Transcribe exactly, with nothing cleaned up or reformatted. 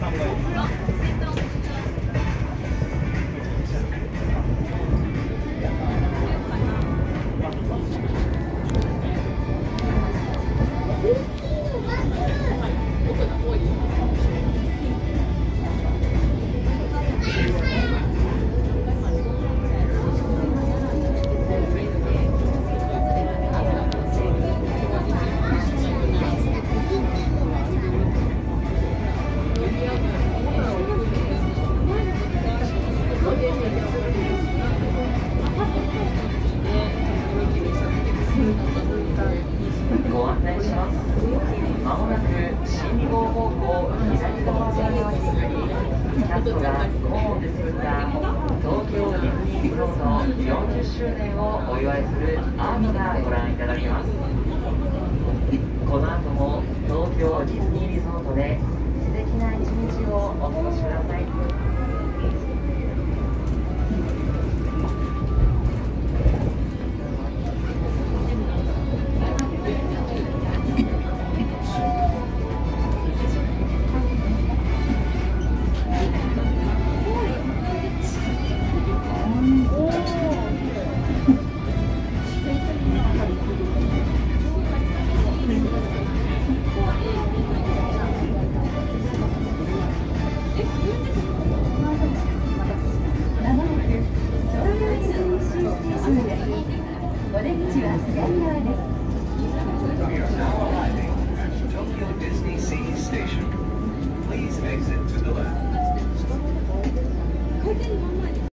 ご案内します。まもなく信号方向左側線を進み、キャストがコーンで作った東京ディズニーリゾートよんじゅっしゅうねんをお祝いするアートがご覧いただけます。この後も東京ディズニーリゾートで素敵な一日をお過ごしください。 お出口は左側です。 We are now arriving at Tokyo Disney Sea Station. Please exit to the left.